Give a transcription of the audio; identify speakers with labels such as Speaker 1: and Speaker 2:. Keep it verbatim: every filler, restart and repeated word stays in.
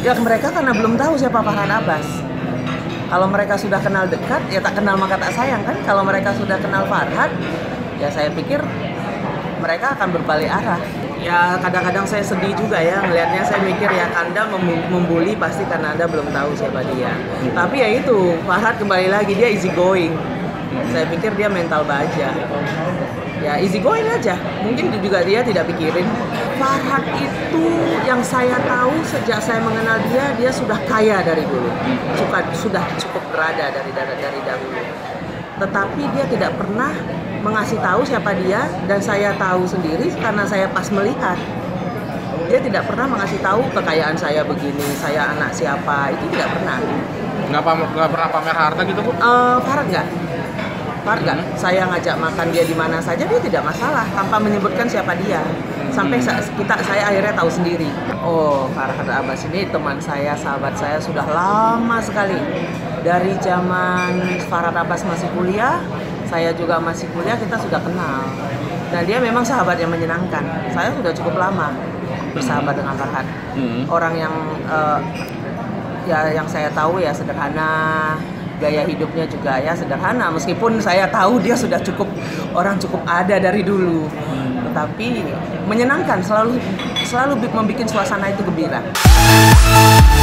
Speaker 1: Ya mereka karena belum tahu siapa Farhad Abbas. Kalau mereka sudah kenal dekat, ya tak kenal maka tak sayang kan. Kalau mereka sudah kenal Farhad, ya saya pikir mereka akan berbalik arah. Ya kadang-kadang saya sedih juga ya ngelihatnya. Saya mikir ya Anda membuli pasti karena Anda belum tahu siapa dia. Tapi ya itu, Farhad kembali lagi dia easy going. Saya pikir dia mental baja. Ya easy going aja. Mungkin juga dia tidak pikirin. Farhad itu yang saya tahu sejak saya mengenal dia, dia sudah kaya dari dulu. Suka, sudah cukup berada dari dari, dari dahulu. Tetapi dia tidak pernah mengasih tahu siapa dia, dan saya tahu sendiri karena saya pas melihat. Dia tidak pernah mengasih tahu kekayaan saya begini, saya anak siapa, itu tidak pernah.
Speaker 2: Nggak, nggak pernah pamer harta gitu Bu?
Speaker 1: Uh, Farhad nggak. Farhad nggak. Saya ngajak makan dia di mana saja, dia tidak masalah tanpa menyebutkan siapa dia. Sampai kita, saya akhirnya tahu sendiri. Oh, Farhad Abbas ini teman saya, sahabat saya sudah lama sekali. Dari zaman Farhad Abbas masih kuliah, saya juga masih kuliah, kita sudah kenal. Dan dia memang sahabat yang menyenangkan. Saya sudah cukup lama bersahabat dengan Farhad. Orang yang uh, ya yang saya tahu ya sederhana, gaya hidupnya juga ya sederhana. Meskipun saya tahu dia sudah cukup orang cukup ada dari dulu, tetapi menyenangkan, selalu selalu membuat suasana itu gembira.